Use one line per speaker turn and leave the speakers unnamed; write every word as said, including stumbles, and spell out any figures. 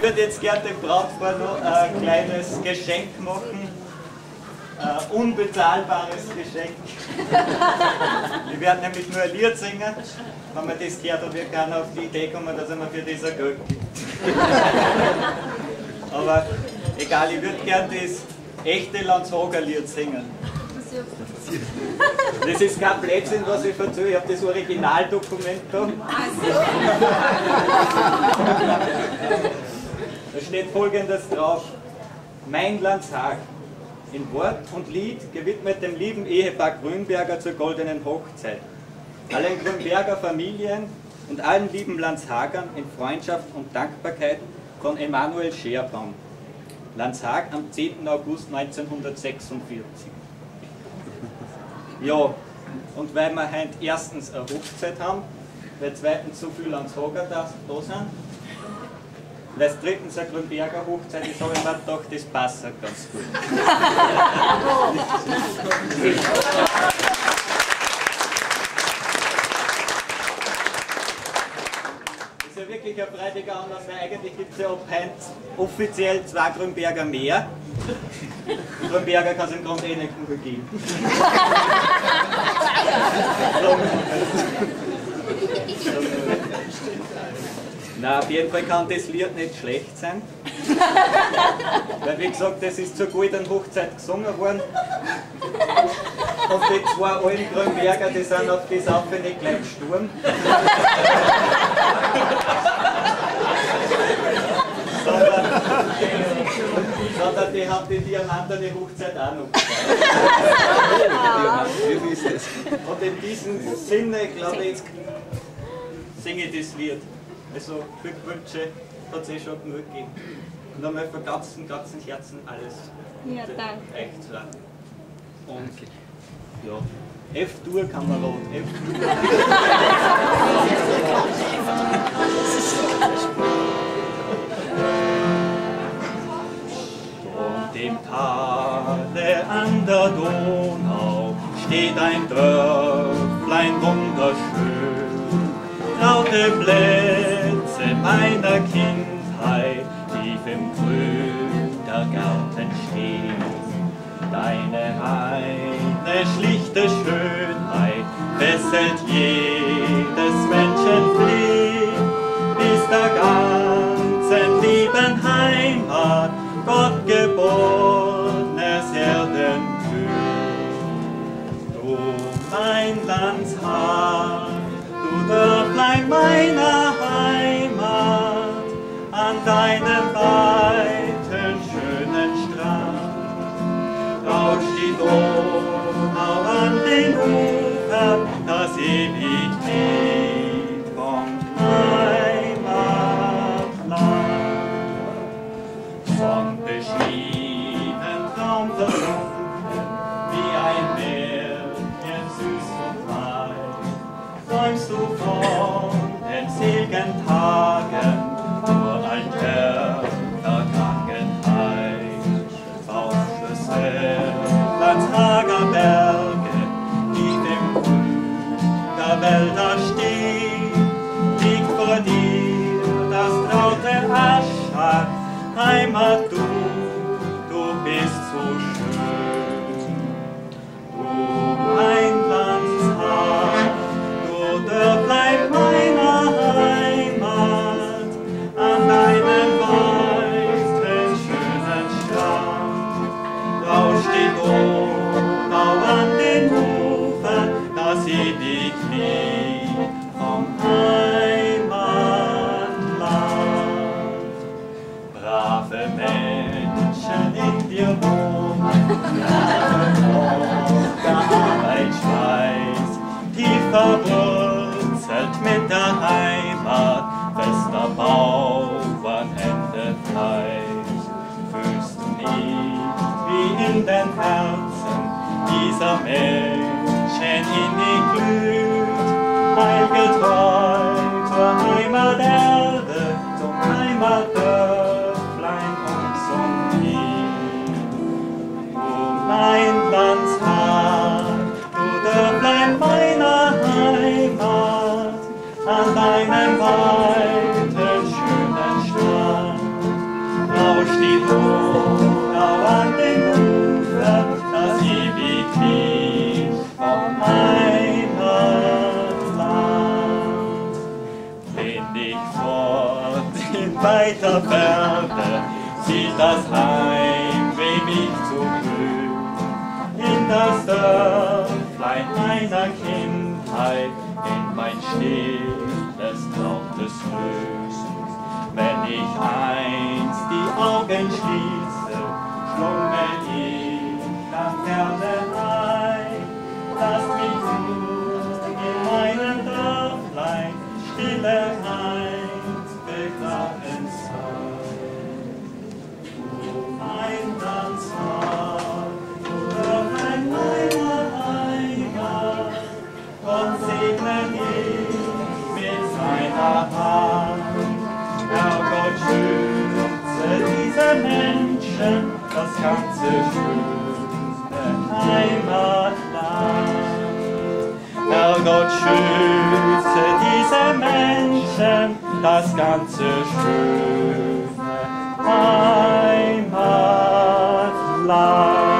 Ich würde jetzt gerne dem Brautpaar noch ein kleines Geschenk machen. Ein unbezahlbares Geschenk. Wir werden nämlich nur ein Lied singen. Wenn man das gehört, dann wird keiner auf die Idee kommen, dass er mir für das ein Geld gibt. Aber egal, ich würde gerne das echte Landshager Lied singen. Das ist kein Blödsinn, was ich erzähle. Ich habe das Originaldokument da. Da steht Folgendes drauf: Mein Landshag, in Wort und Lied gewidmet dem lieben Ehepaar Grünberger zur goldenen Hochzeit. Allen Grünberger Familien und allen lieben Landshagern in Freundschaft und Dankbarkeit von Emanuel Scherbaum. Landshag am zehnten August neunzehnhundertsechsundvierzig. Ja, und weil wir heute erstens eine Hochzeit haben, weil zweitens so viele Landshager da, da sind, weil es drittens eine Grünberger Hochzeit ist, habe ich mir gedacht, das passt ganz gut. Das ist ja wirklich ein freudiger Anlass, weil eigentlich gibt es ja ab heute offiziell zwei Grünberger mehr. Grünberger kann es im Grunde eh nicht mehr geben. Na, auf jeden Fall kann das Lied nicht schlecht sein. Weil, wie gesagt, das ist zur goldenen Hochzeit gesungen worden. Und die zwei alten Grünberger, die sind auf die Saufe nicht gleich gestorben. sondern, sondern die haben die diamantene Hochzeit auch noch gefeiert. Und in diesem Sinne, glaube ich, singe ich das Lied. Also Glückwünsche hat es eh schon genug gegeben. Und einmal von ganzem, ganzem Herzen alles
ja, danke.
Euch zwei. Und ja, F-Dur Kamerad, F-Dur. Und im Tale an der Donau steht ein Dörflein wunderschön. Traute Plätze meiner Kindheit tief im Brüdergarten stehen. Deine reine, schlichte Schönheit fesselt jedes Menschen Blick, bis der ganzen lieben Heimat Gott geborenes Erdenglück. Du mein Landshag, du Dörflein meiner Heimat, an deinem weiten, schönen Strand rauscht die Donau an den Ufern, das ewig Lied vom Heimatland. Von beschrieben Traum versunken, wie ein Märchen süß und weit, träumst du von den seligen Tagen, nur alter Vergangenheit. Landshager Berge, die dem Brüderwälder stehen, liegt vor dir das traute Aschach, Heimat, du, du bist so schön. Du mein Landshag, du Dörflein meiner Heimat, an deinem weiten, schönen Strand rauscht die Donau an den Ufern, das ewig Lied vom Heimatland. Brave Menschen in dir wohnen, der Arbeit Schweiß, tief verwurzelt mit der Heimat, fester Bauernhände Fleisch. Fühlst du nicht, wie in den Herzen dieser Menschen innig glüht, heilgetreu zur Heimaterde, zum Heimatdörflein und zum Lied. Du mein Landshag, du Dörflein meiner Heimat, an deinem weiten, schönen Strand weiter Ferne zieht das Heimweh mich zurück in das Dörflein meiner Kindheit, in mein stilles, trautes Glück. Wenn ich einst die Augen schließe, schlummere ich nach Ferne ein, lass mich nur in meinem Dörflein stille einst begraben sein. O mein Landsmann, durch ein Heimat, Gott segne dich mit seiner Hand. Herrgott, schütze diese Menschen, das ganze schöne Heimatland. Herrgott, schütze diese Menschen, das ganze schöne Heimatland.